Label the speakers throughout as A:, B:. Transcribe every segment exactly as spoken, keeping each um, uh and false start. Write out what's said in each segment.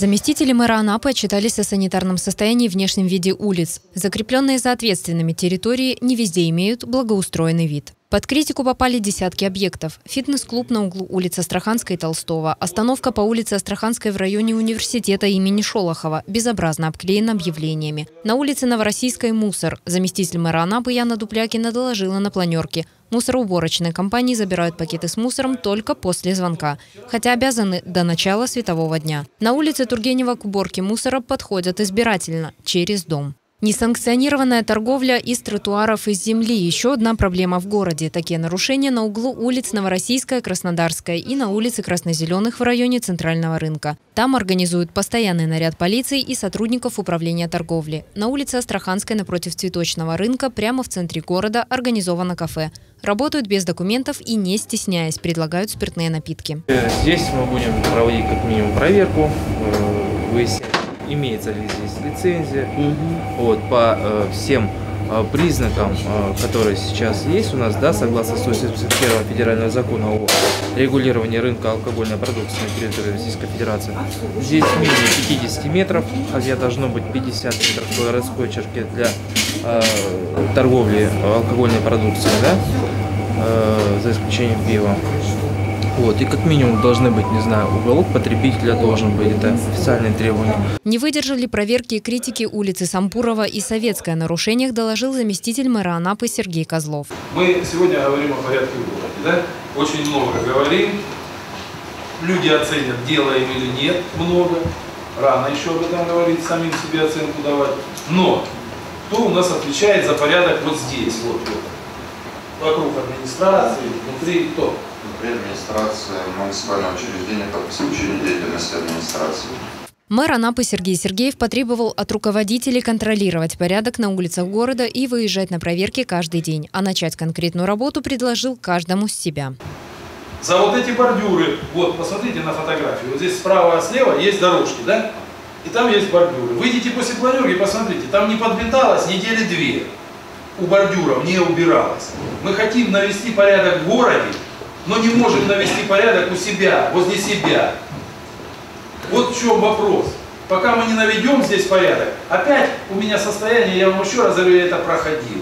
A: Заместители мэра Анапы отчитались о санитарном состоянии и внешнем виде улиц. Закрепленные за ответственными территории не везде имеют благоустроенный вид. Под критику попали десятки объектов. Фитнес-клуб на углу улиц Астраханской и Толстого, остановка по улице Астраханской в районе университета имени Шолохова, безобразно обклеена объявлениями. На улице Новороссийской мусор. Заместитель мэра Анапы Яна Дуплякина доложила на планерке. Мусороуборочные компании забирают пакеты с мусором только после звонка, хотя обязаны до начала светового дня. На улице Тургенева к уборке мусора подходят избирательно, через дом. Несанкционированная торговля из тротуаров из земли – еще одна проблема в городе. Такие нарушения на углу улиц Новороссийская, Краснодарская и на улице Краснозеленых в районе Центрального рынка. Там организуют постоянный наряд полиции и сотрудников управления торговли. На улице Астраханской напротив Цветочного рынка прямо в центре города организовано кафе. Работают без документов и, не стесняясь, предлагают спиртные напитки.
B: Здесь мы будем проводить как минимум проверку, выяснять, имеется ли здесь лицензия. Угу. Вот, по э, всем э, признакам, э, которые сейчас есть у нас, да, согласно сто семьдесят первого федерального закона о регулировании рынка алкогольной продукции на территории Российской Федерации. Здесь менее пятидесяти метров, хотя должно быть пятьдесят метров по городской черте для э, торговли алкогольной продукцией, да, э, за исключением пива. Вот, и как минимум должны быть, не знаю, уголок потребителя должен быть, это официальные требования.
A: Не выдержали проверки и критики улицы Сампурова и Советской. О нарушениях доложил заместитель мэра Анапы Сергей Козлов.
C: Мы сегодня говорим о порядке в городе, да? Очень много говорим. Люди оценят, делаем или нет, много. Рано еще об этом говорить, самим себе оценку давать. Но кто у нас отвечает за порядок вот здесь, вот, вот вокруг администрации, внутри кто?
D: Внутри администрации муниципального учреждения по обеспечению деятельности администрации.
A: Мэр Анапы Сергей Сергеев потребовал от руководителей контролировать порядок на улицах города и выезжать на проверки каждый день. А начать конкретную работу предложил каждому с себя.
C: За вот эти бордюры, вот посмотрите на фотографию, вот здесь справа и слева есть дорожки, да? И там есть бордюры. Выйдите после планерки и посмотрите, там не подметалось недели две. У бордюров не убиралось. Мы хотим навести порядок в городе, но не можем навести порядок у себя, возле себя. Вот в чем вопрос. Пока мы не наведем здесь порядок, опять у меня состояние, я вам еще раз говорю, я это проходил.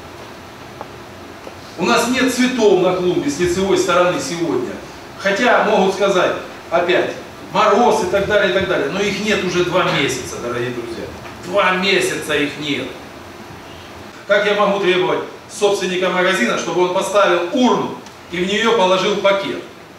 C: У нас нет цветов на клумбе с лицевой стороны сегодня. Хотя могут сказать, опять, мороз и так далее, и так далее. Но их нет уже два месяца, дорогие друзья. Два месяца их нет. Как я могу требовать собственника магазина, чтобы он поставил урну и в нее положил пакет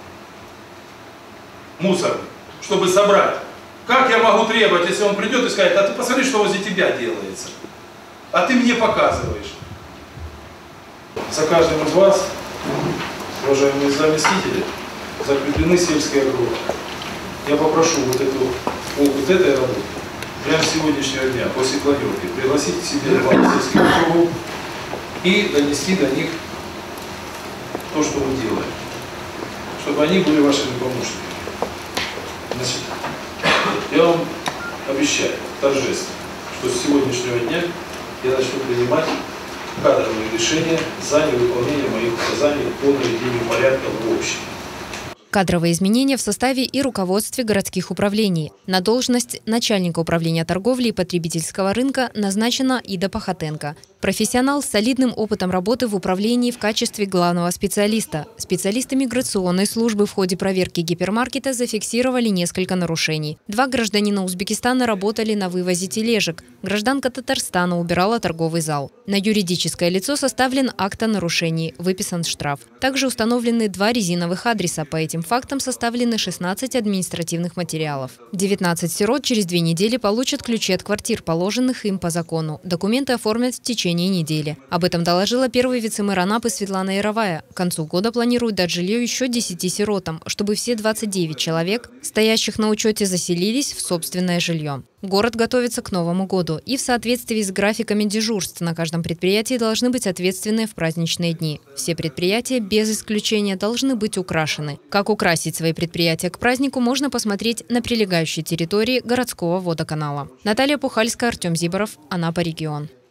C: мусорный, чтобы собрать? Как я могу требовать, если он придет и скажет, а ты посмотри, что возле тебя делается, а ты мне показываешь? За каждым из вас, уважаемые заместители, закреплены сельские округа. Я попрошу вот эту, опыт этой работы прямо с сегодняшнего дня, после планерки, пригласить к себе два сельских округов и донести до них то, что мы делаем, чтобы они были вашими помощниками. Значит, я вам обещаю торжественно, что с сегодняшнего дня я начну принимать кадровые решения за невыполнение моих указаний по наведению порядка в общем.
A: Кадровые изменения в составе и руководстве городских управлений. На должность начальника управления торговли и потребительского рынка назначена Ида Пахотенко. Профессионал с солидным опытом работы в управлении в качестве главного специалиста. Специалисты миграционной службы в ходе проверки гипермаркета зафиксировали несколько нарушений. Два гражданина Узбекистана работали на вывозе тележек. Гражданка Татарстана убирала торговый зал. На юридическое лицо составлен акт о нарушении, выписан штраф. Также установлены два резиновых адреса. По этим фактам составлены шестнадцать административных материалов. девятнадцать сирот через две недели получат ключи от квартир, положенных им по закону. Документы оформят в течение недели. Об этом доложила первый вице-мэр Анапы Светлана Яровая. К концу года планируют дать жилье еще десяти сиротам, чтобы все двадцать девять человек, стоящих на учете, заселились в собственное жилье. Город готовится к Новому году, и в соответствии с графиками дежурств на каждом предприятии должны быть ответственные в праздничные дни. Все предприятия без исключения должны быть украшены. Как украсить свои предприятия к празднику, можно посмотреть на прилегающей территории городского водоканала. Наталья Пухальская, Артем Зиборов, Анапа регион.